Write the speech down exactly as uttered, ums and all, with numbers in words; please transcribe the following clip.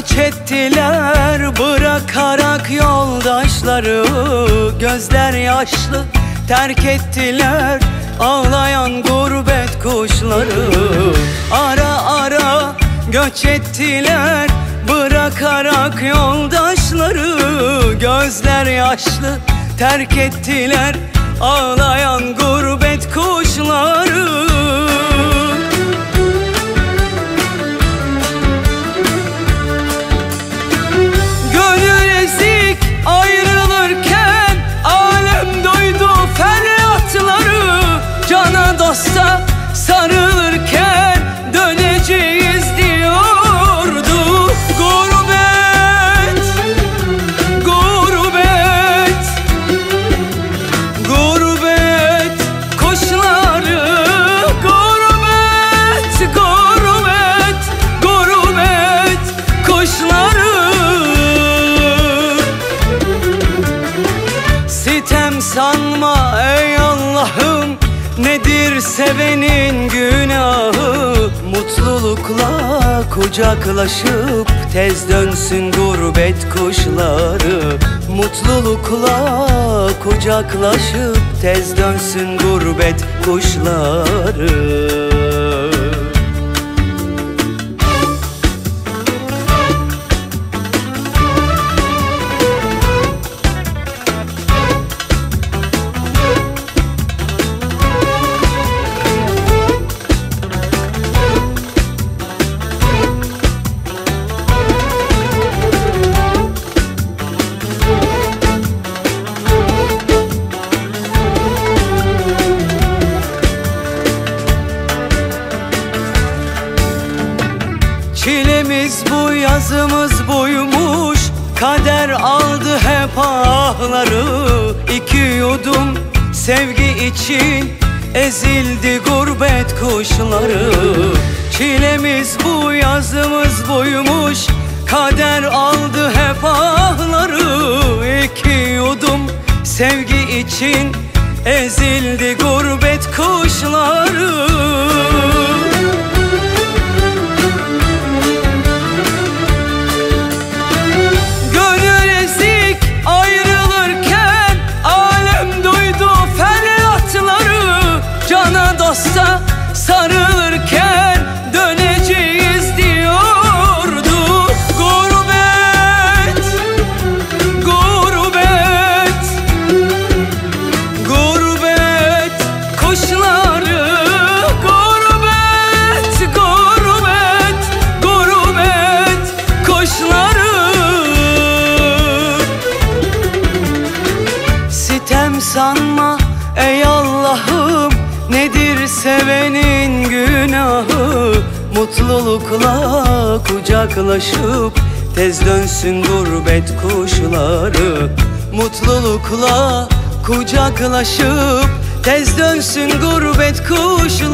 göç ettiler bırakarak yoldaşları. Gözler yaşlı terk ettiler ağlayan gurbet kuşları. Ara ara göç ettiler bırakarak yoldaşları. Gözler yaşlı terk ettiler ağlayan gurbet kuşları. Gönül ezik ayrılırken alem duydu feryatları. Cana dosta sarılırken döneceğiz diyordu. Gurbet, gurbet, gurbet kuşları. Gurbet, gurbet, gurbet kuşları. Sitem sanma ey Allah'ım, nedir sevenin günahı? Mutlulukla kucaklaşıp tez dönsün gurbet kuşları. Mutlulukla kucaklaşıp tez dönsün gurbet kuşları. Çilemiz bu, yazımız buymuş, kader aldı hep ahları. İki yudum sevgi için ezildi gurbet kuşları. Çilemiz bu, yazımız buymuş, kader aldı hep ahları. İki yudum sevgi için ezildi gurbet kuşları. Dosta sarılırken döneceğiz diyordu. Gurbet, gurbet, gurbet kuşları. Gurbet, gurbet, gurbet kuşları. Sitem sanma ey Allah'ım, nedir sevenin günahı? Mutlulukla kucaklaşıp tez dönsün gurbet kuşları. Mutlulukla kucaklaşıp tez dönsün gurbet kuşları.